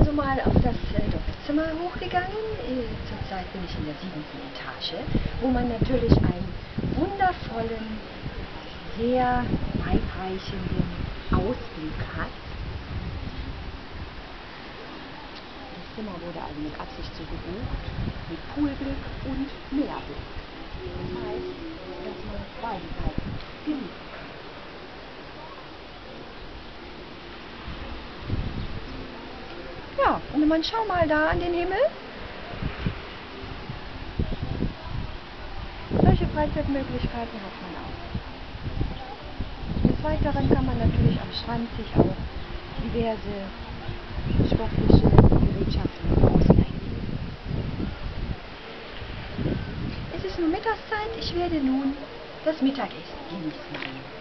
also mal auf das Doppelzimmer hochgegangen. Zurzeit bin ich in der 7. Etage, wo man natürlich einen wundervollen, sehr weitreichenden Ausblick hat. Das Zimmer wurde also mit Absicht so gebucht, mit Poolblick und Meerblick. Das heißt, dass man beide Seiten genießen kann. Ja, und man schau mal da an den Himmel. Solche Freizeitmöglichkeiten hat man auch. Des Weiteren kann man natürlich am Strand sich auch diverse sportliche Gerätschaften ausleihen. Es ist nun Mittagszeit, ich werde nun das Mittagessen genießen gehen.